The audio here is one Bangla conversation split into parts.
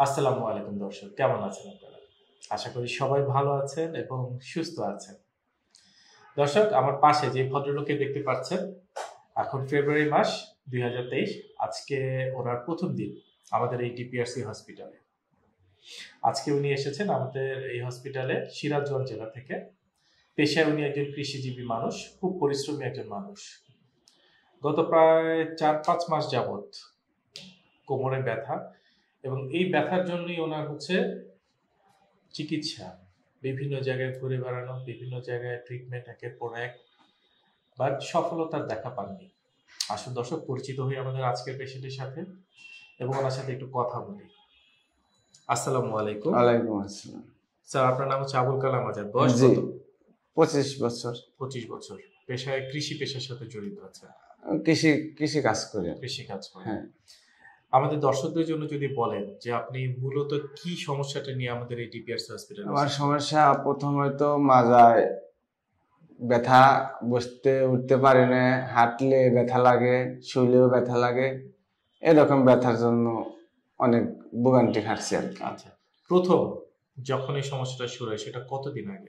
আসসালামু আলাইকুম দর্শক, কেমন আছেন আপনারা? আশা করি সবাই ভালো আছেন এবং সুস্থ আছেন। দর্শক, আমার পাশে যে ভদ্রলোককে দেখতে পাচ্ছেন, এখন ফেব্রুয়ারি মাস 2023। আজকে ওনার প্রথম দিন আমাদের এই ডিপিআরসি হসপিটালে। আজকে উনি এসেছেন আমাদের এই হসপিটালে সিরাজগঞ্জ জেলা থেকে। পেশায় উনি একজন কৃষিজীবী মানুষ, খুব পরিশ্রমী একজন মানুষ। গত প্রায় 4-5 মাস যাবত কোমরে ব্যথা, এবং এই ব্যথার জন্যই ওনার হচ্ছে চিকিৎসা, বিভিন্ন জায়গায় ঘুরে বেড়ানো, বিভিন্ন জায়গায় ট্রিটমেন্ট একের পর এক, বাট সফলতার দেখা পাননি। আসুন দর্শক, পরিচিত হই আমাদের আজকের পেশেন্টের সাথে এবং ওনার সাথে একটু কথা বলি। আসসালামু আলাইকুম। ওয়ালাইকুম আসসালাম। স্যার, আপনার নাম হচ্ছে আবুল কালাম আজাদ, বয়স জি, কত? 25 বছর। 25 বছর। পেশায় কৃষি পেশার সাথে জড়িত আছে, কৃষি কাজ করি। কৃষি কাজ করেন। হ্যাঁ, আমাদের দর্শকদের জন্য যদি বলেন যে আপনি মূলত কি সমস্যাটা নিয়ে আমাদের এই ডিপিআরসি হসপিটালে? আমার সমস্যা প্রথমত মাজায় ব্যথা, বসতে উঠতে পারি না, হাঁটলে ব্যথা লাগে, শুইলেও ব্যথা লাগে। এরকম ব্যথার জন্য অনেক ভোগান্তি খাটছি আর কি। আচ্ছা, প্রথম যখন এই সমস্যাটা শুরু হয় সেটা কতদিন আগে?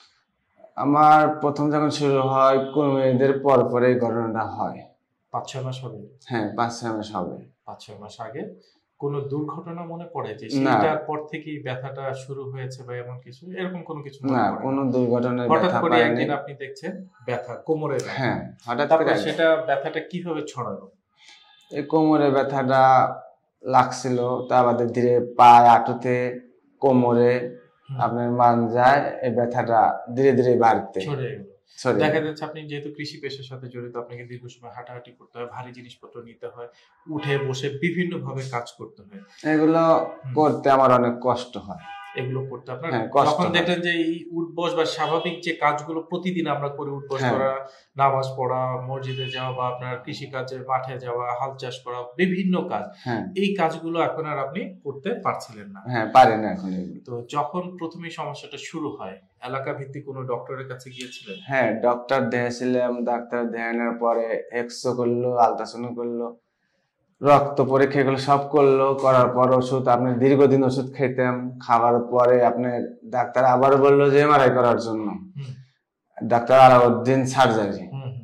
আমার প্রথম যখন শুরু হয় কুরবানিদের পর পরে এই ঘটনাটা হয়। 5-6 মাস হবে? হ্যাঁ, 5-6 মাস হবে। 5-6 মাস আগে কোনো দুর্ঘটনা মনে পড়ে যে না, সেইটার পর থেকেই ব্যথাটা শুরু হয়েছে বা এমন কিছু, এরকম কোনো কিছু মনে না, পড়ে কোনো না? দুর্ঘটনায় হঠাৎ ব্যথা করে পাইনি। একদিন আপনি দেখছেন ব্যথা, কোমরে ব্যথা। হ্যাঁ, হঠাৎ তারপরে করে সেটা ব্যথাটা কিভাবে ছড়ালো? এই কোমরে ব্যথাটা লাগছিল, তা বাদে ধীরে পায়ে, হাঁটুতে, কোমরে, আপনার মাঞ্জায় এই ব্যথাটা ধীরে ধীরে বাড়তে ছড়িয়ে গেল। ছড়িয়ে দেখা গেল। যাচ্ছে আপনি যেহেতু কৃষি পেশার সাথে জড়িত, আপনাকে দীর্ঘ সময় হাঁটাহাঁটি করতে হয়, ভারী জিনিসপত্র নিতে হয়, উঠে বসে বিভিন্ন ভাবে কাজ করতে হয়। এগুলো করতে আমার অনেক কষ্ট হয়। এগুলো করতে আপনার হ্যাঁ, কষ্ট যখন হয়। দেখলেন যে এই উঠবস বা স্বাভাবিক যে কাজগুলো প্রতিদিন আমরা করি, উঠবস হ্যাঁ। করা, নামাজ পড়া, মসজিদে যাওয়া বা আপনার কৃষি কাজে মাঠে যাওয়া, হাল চাষ করা, বিভিন্ন কাজ, হ্যাঁ, এই কাজগুলো এখন আর আপনি করতে পারছিলেন না। হ্যাঁ, পারি না এখন এগুলো। তো যখন প্রথমে সমস্যাটা শুরু হয়, এলাকা ভিত্তিক কোনো ডক্টরের কাছে গিয়েছিলেন? হ্যাঁ, ডক্টর দেখাইছিলাম। ডাক্তার দেখানোর পরে এক্সরে করলো, আলট্রাসাউন্ড করলো, রক্ত পরীক্ষা এগুলো সব করলো। করার পর ওষুধ, আপনি দীর্ঘদিন ওষুধ খাইতাম, খাওয়ার পরে আপনার ডাক্তার আবার বললো যে এমআরআই করার জন্য। ডাক্তার আলাউদ্দিন সার্জারি,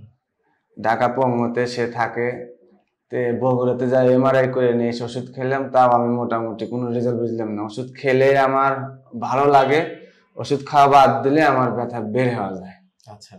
ঢাকা পঙ্গুতে সে থাকে। বগুড়াতে যাই এমআরআই করে নিয়ে এসে ওষুধ খেলাম, তাও আমি মোটামুটি কোনো রেজাল্ট বুঝলাম না। ওষুধ খেলে আমার ভালো লাগে, ওষুধ খাওয়া বাদ দিলে আমার ব্যথা বের হওয়া যায়। আচ্ছা,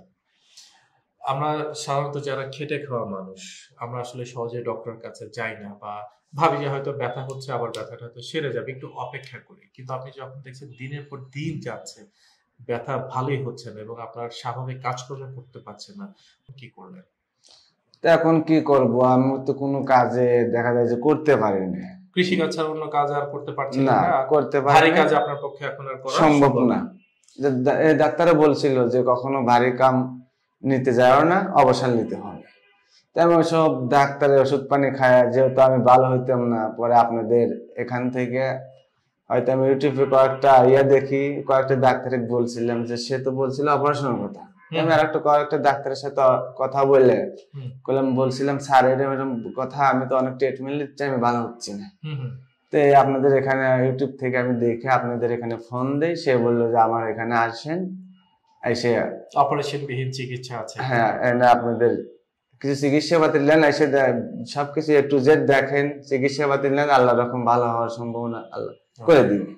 আমরা সাধারণত যারা খেটে খাওয়া মানুষ, আমরা আসলে সহজে ডক্টরের কাছে যাই না, বা ভাবি যে হয়তো ব্যথা হচ্ছে, আবার ব্যথাটা হয়তো সেরে যাবে, একটু অপেক্ষা করি। কিন্তু আপনি যখন দেখছেন দিনের পর দিন যাচ্ছে, ব্যথা ভালোই হচ্ছে না এবং আপনার স্বাভাবিক কাজকর্ম করতে পারছেন না, কি করলেন? তো এখন কি করব, আমি তো কোনো কাজে দেখা যায় যে করতে পারি না। কৃষি কাজ ছাড়া অন্য কাজ আর করতে পারছেন না, না? করতে পারি ভারী না। কাজ আপনার পক্ষে এখন আর করা সম্ভব না। ডাক্তারে বলছিল যে কখনো ভারী কাম নিতে যাও না, অবসর নিতে হবে। তেমন সব ডাক্তারের ওষুধ পানি খায়, যেহেতু আমি ভালো হইতাম না, পরে আপনাদের এখান থেকে হয়তো আমি ইউটিউবে কয়েকটা দেখি, কয়েকটা ডাক্তারে বলছিলাম যে সে তো বলছিল অপারেশনের কথা। আমি আর কয়েকটা ডাক্তারের সাথে কথা বলে বলছিলাম স্যার এরকম কথা, আমি তো অনেক ট্রিটমেন্ট নিচ্ছি, আমি ভালো হচ্ছি না। তো আপনাদের এখানে ইউটিউব থেকে আমি দেখে আপনাদের এখানে ফোন দেই, সে বললো যে আমার এখানে আসেন, এসে অপারেশন বিহীন চিকিৎসা আছে। হ্যাঁ, আপনাদের কিছু চিকিৎসা পাতি নেন, এসে সবকিছু A to Z দেখেন, চিকিৎসা পাতি নেন, আল্লাহ রকম ভালো হওয়ার সম্ভাবনা আল্লাহ করে দিবে।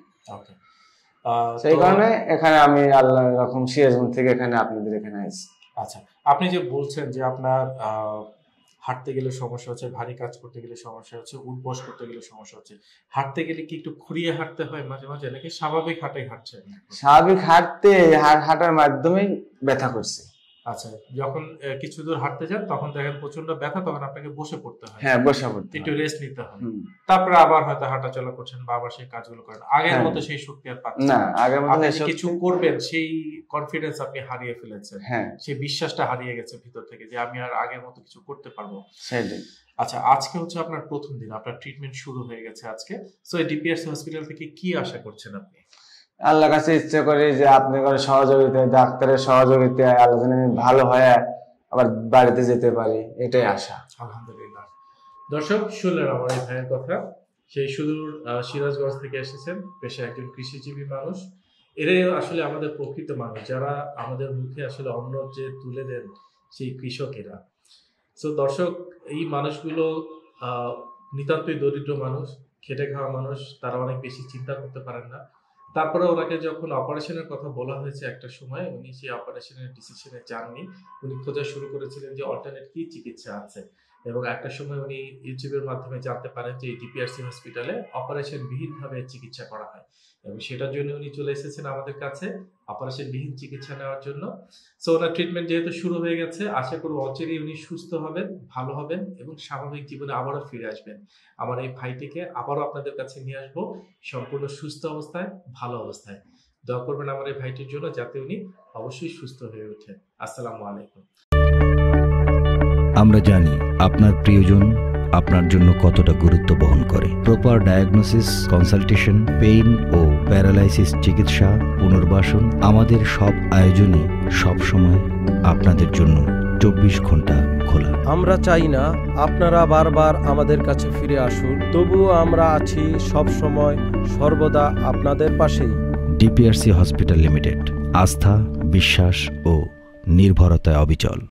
সেই কারণে এখানে আমি আল্লাহ রকম সিরাজগঞ্জ থেকে এখানে আপনাদের এখানে আসি। আচ্ছা, আপনি যে বলছেন যে আপনার হাঁটতে গেলে সমস্যা হচ্ছে, ভারী কাজ করতে গেলে সমস্যা হচ্ছে, উঠবস করতে গেলে সমস্যা হচ্ছে, হাঁটতে গেলে কি একটু খুঁড়িয়ে হাঁটতে হয় মাঝে মাঝে, নাকি স্বাভাবিক হাঁটাই হাঁটছেন? স্বাভাবিক হাঁটার মাধ্যমেই ব্যথা করছে। আচ্ছা, যখন কিছু দূর হাঁটতে যান তখন দেখেন প্রচন্ড ব্যথা, তখন আপনাকে বসে পড়তে হয়। হ্যাঁ, বসে পড়তে একটু রেস্ট নিতে হয়, তারপরে আবার হয়তো হাঁটাচলা করছেন বা আবার সেই কাজগুলো করেন। আগের মতো সেই শক্তি আর পাচ্ছেন না, আগের মতো কিছু করবেন সেই কনফিডেন্স আপনি হারিয়ে ফেলেছেন। হ্যাঁ, সেই বিশ্বাসটা হারিয়ে গেছে ভিতর থেকে যে আমি আর আগের মতো কিছু করতে পারবো। সেটাই। আচ্ছা, আজকে হচ্ছে আপনার প্রথম দিন, আপনার ট্রিটমেন্ট শুরু হয়ে গেছে আজকে। সো এই ডিপিআরসি হসপিটাল থেকে কি আশা করছেন আপনি? আল্লাহর কাছে ইচ্ছা করি যে আপনাদের সহযোগিতায়, ডাক্তারের সহযোগিতায় আল্লাহ যেন আমি ভালো হয়ে আবার বাড়িতে যেতে পারি, এটাই আশা। আলহামদুলিল্লাহ। দর্শক, শুনলেন আমার এই ভাইয়ের কথা। সেই সুদূর সিরাজগঞ্জ থেকে এসেছেন, পেশায় একজন কৃষিজীবী মানুষ। এরাই আসলে আমাদের প্রকৃত মানুষ, যারা আমাদের মুখে আসলে অন্ন যে তুলে দেন সেই কৃষকেরা। তো দর্শক, এই মানুষগুলো নিতান্তই দরিদ্র মানুষ, খেটে খাওয়া মানুষ, তারা অনেক বেশি চিন্তা করতে পারেন না। তারপরে ওনাকে যখন অপারেশনের কথা বলা হয়েছে একটা সময়, উনি সেই অপারেশনের ডিসিশনে যাননি। উনি খোঁজা শুরু করেছিলেন যে অল্টারনেট কি চিকিৎসা আছে, এবং একটা সময় উনি ইউটিউবের মাধ্যমে জানতে পারেন যে ডিপিআরসি হসপিটালে অপারেশন বিহীনভাবে চিকিৎসা করা হয়, এবং সেটার জন্য উনি চলে এসেছেন আমাদের কাছে অপারেশন বিহীন চিকিৎসা নেওয়ার জন্য। সো ওনার ট্রিটমেন্ট যেহেতু শুরু হয়ে গেছে, আশা করি অচিরেই উনি সুস্থ হবেন, ভালো হবেন এবং স্বাভাবিক জীবনে আবারও ফিরে আসবেন। আমার এই ভাইটিকে আবারও আপনাদের কাছে নিয়ে আসবো সম্পূর্ণ সুস্থ অবস্থায়, ভালো অবস্থায়। দোয়া করবেন আমার এই ভাইটির জন্য, যাতে উনি অবশ্যই সুস্থ হয়ে ওঠেন। আসসালামু আলাইকুম। আমরা জানি আপনার প্রিয়জন আপনার জন্য কতটা গুরুত্ব বহন করে। প্রপার ডায়াগনোসিস, কনসালটেশন, পেইন ও প্যারালাইসিস চিকিৎসা, পুনর্বাসন, আমাদের সব আয়োজনই সবসময় আপনাদের জন্য 24 ঘন্টা খোলা। আমরা চাই না আপনারা বারবার আমাদের কাছে ফিরে আসুন, তবুও আমরা আছি সব সময় সর্বদা আপনাদের পাশেই। ডিপিআরসি হসপিটাল লিমিটেড, আস্থা, বিশ্বাস ও নির্ভরতায় অবিচল।